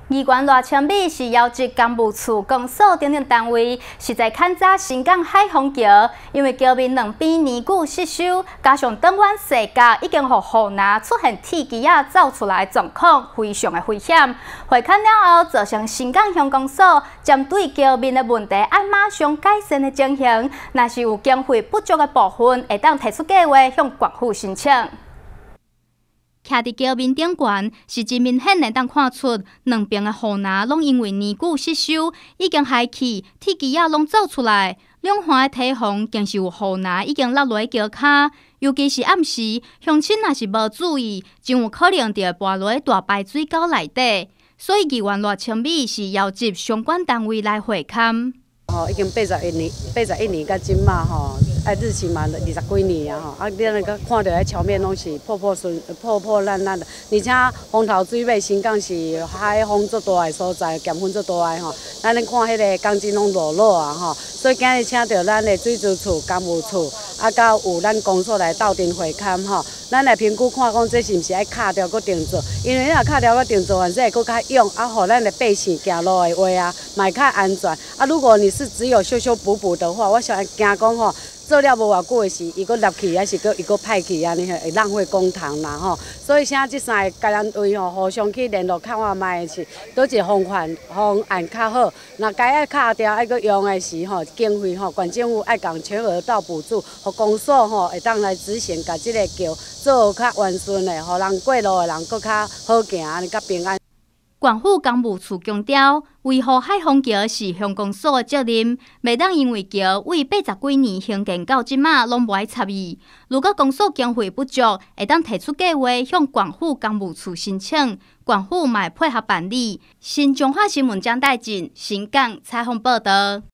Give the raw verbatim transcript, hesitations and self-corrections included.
二关偌千米是邀集工务处、公所等等单位，实在看早新港海虹桥，因为桥面两边年久失修，加上转弯细架已经互雨拿出现铁机仔走出来的状况，非常的危险。会看了后，造成新港乡公所针对桥面的问题，爱马上改善的情形，若是有经费不足的部分，会当提出计划向县府申请。 徛伫桥面顶悬，是真明显会当看出，两边的护栏拢因为年久失修，已经坏去，铁机仔拢走出来。两岸的堤防更是有护栏已经落落桥骹，尤其是暗时，乡亲若是无注意，真有可能就会跌落大排水沟内底。所以，议员赖清美是邀集相关单位来会勘。 吼，已经八十一年，八十一年到今嘛吼。 啊，日期嘛，二十几年啊吼，啊，你那个看到迄桥面拢是破破损、破破烂烂的，而且风头水尾，新港是海风最大的所在，咸风最大的吼。咱咧看迄个钢筋拢落落啊吼，所以今日请到咱的水资处、工务处，啊，甲有咱公所来斗阵会勘吼，咱来评估看讲这是毋是爱卡掉搁定做，因为你若卡掉搁定做，反正会搁较勇，啊，互咱的百姓行路的话啊，嘛较安全。啊，如果你是只有修修补补的话，我想惊讲吼。 做了无偌久的时，伊搁落去，还是搁伊搁歹去安尼，会浪费公帑啦吼。所以现在即三个家人队吼，互相去联络看看卖是倒一个方案方案较好。若该爱卡掉爱搁用的时吼，经费吼，县政府爱共全额到补助，互公所吼会当来执行，甲即个桥做较完顺的，互人过路的人搁较好行，安尼较平安。 县府工务处强调，维护海虹桥是乡公所的责任，袂当因为桥为八十几年兴建到即马拢无爱插伊。如果公所经费不足，会当提出计划向县府工务处申请，县府嘛会配合办理。新中华新闻张代进新港采访报道。